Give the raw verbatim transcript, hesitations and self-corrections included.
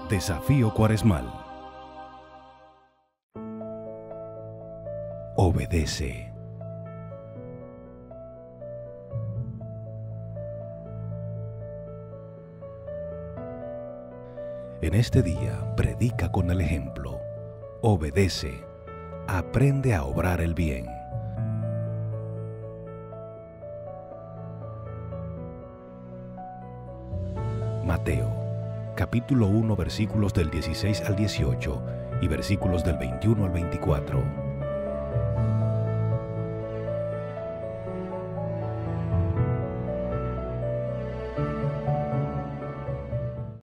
Desafío Cuaresmal. Obedece. En este día, predica con el ejemplo. Obedece. Aprende a obrar el bien. Mateo, capítulo uno, versículos del dieciséis al dieciocho y versículos del veintiuno al veinticuatro.